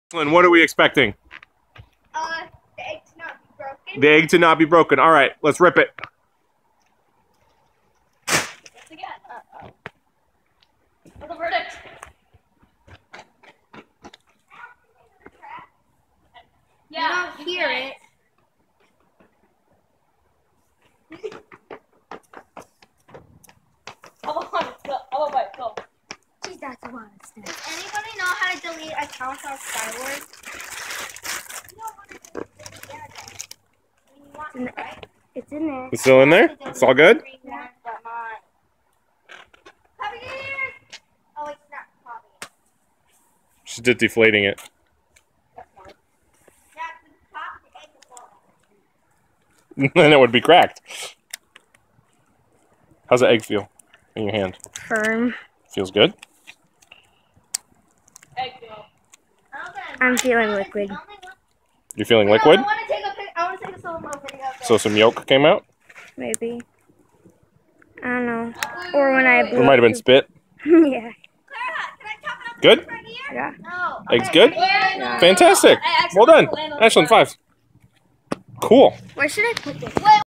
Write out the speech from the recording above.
What are we expecting? The egg to not be broken. The egg to not be broken. All right, let's rip it. Once again. For the verdict. Yeah, You don't hear it. Oh, wait, go. Geez, that's a lot of stuff. Does anybody know how to delete accounts on Skyward? It's in there. It's still in there? It's all good? Oh, it's not popping. She's just deflating it. Then it would be cracked. How's the egg feel in your hand? Firm. Feels good? Egg go. I'm feeling liquid. You're feeling liquid? I want to take a slow mo video. So some yolk came out? Maybe. I don't know. Or when I blew It might have been spit. Yeah. Good? Yeah. Egg's good? Yeah. Fantastic. Well done. Ashlyn, 5. Cool. Where should I put this?